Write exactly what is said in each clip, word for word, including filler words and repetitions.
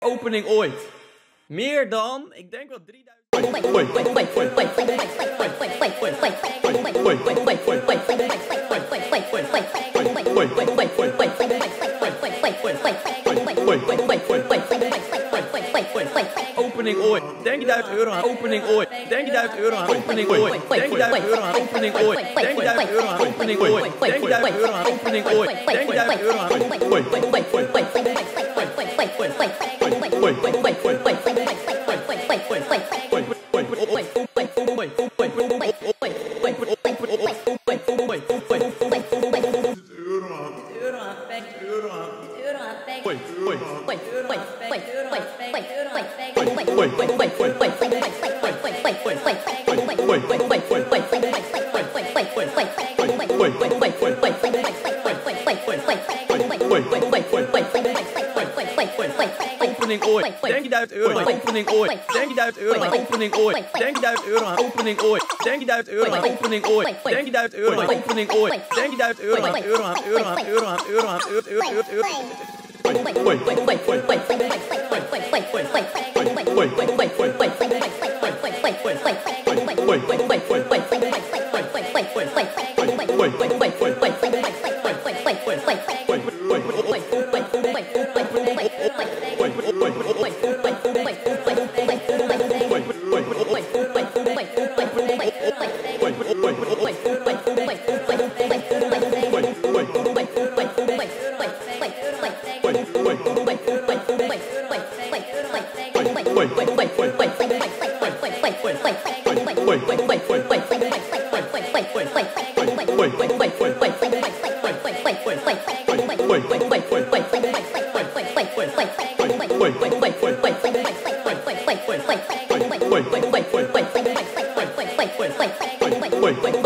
opening ooit. Meer dan, ik denk wel drieduizend. Opening ooit. Denk je duizend euro aan opening ooit. Denk je duizend euro aan opening ooit. Denk je duizend euro aan opening ooit. Denk je duizend euro aan opening ooit. Denk je duizend euro aan opening ooit. Denk je duizend euro aan opening ooit. Opening ooit. Denk je duizend euro aan opening ooit. Denk je duizend euro aan opening ooit. Denk je duizend euro aan opening ooit. Denk je duizend euro aan opening ooit. Denk je duizend euro aan opening ooit. Denk je duizend euro aan euro aan euro aan euro aan euro aan euro euro euro euro.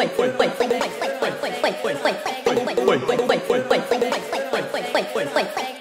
Wait, wait, wait, wait, wait, wait, wait, wait, wait, wait, wait, wait, wait, wait, wait, wait, wait, wait, wait,